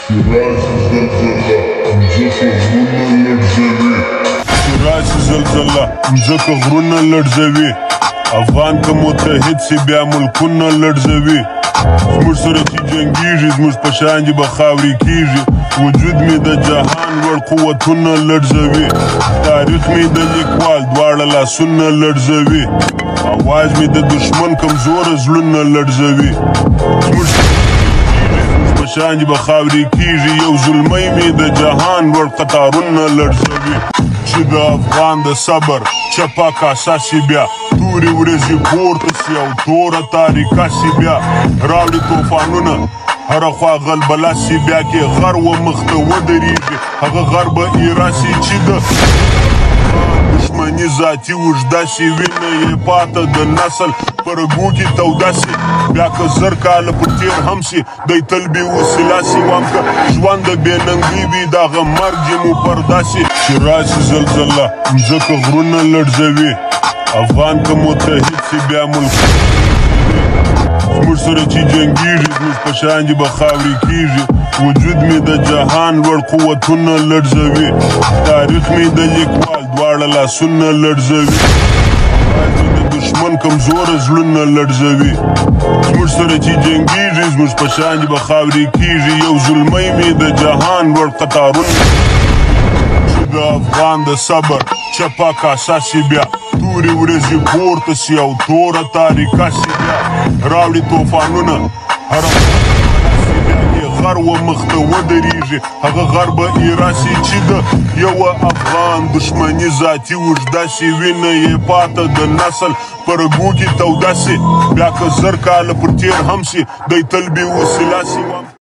راشي زلزله مځکه غرونه لړزوي افغان که متحد سي بیا ملکونه لړزوي زموږ سره چې جنګیږي زموږ په شان دي به خاورې کیږي وجود مې د جهان لوړ قوتونه لړزوي تاریخ مې د لیکوال دواړه لاسونه لړزوي اواز مې د دشمن کمزوره زړونه لړزوي زموږ په شان دي به خاورې کیږي یو زلمی مې د جهان لوړ قطارونه لړزوي چې د افغان د صبر چپه کاسه سي بیا تورې ورځې پورته سي او توره تاریکه سي بیا راوړي طوفانونه هره خوا غلبله سي بیا کې غر و مخته ودرېږي هغه غر به ایره سي چې د دشمني ذاتي اوږده سي وینه یې پاته د نسل په رګو کې توده سي بیا که زر کاله پر تېر هم سي دی تل بې وسیله سي وام که ژوند د بېننګۍ وي د هغه مرګ یې مو پرده سي چې راشي زلزله مځکه غرونه لړزوي افغان که متحد سي بیا ملک زموږ سره چې جنګیږي زموږ په شان دي به خاورې کیږي وجود مې د جهان لوړ قوتونه لړزوي تاریخ مې د لیکوال دواړه لاسونه لړزوي دشمن کمزوره زړونه لړزوي زموږ سره چې جنګیږي زموږ په شان دي به خاورې کیږي یو زلمی مې د جهان لوړ قطارونه چې د افغان د صبر چپه کاسه سي بیا تورې ورځې پورته سي او توره تاریکه سي بیا راوړي طوفانونه هره غر و مخته ودرېږي هغه غر به ایره سي چې د یوه افغان دشمني ذاتي اوږده سي وینه یې پاته د نسل په رګو کې توده سي بیا که زر کاله پر تېر هم سي دی تل بې وسیله سي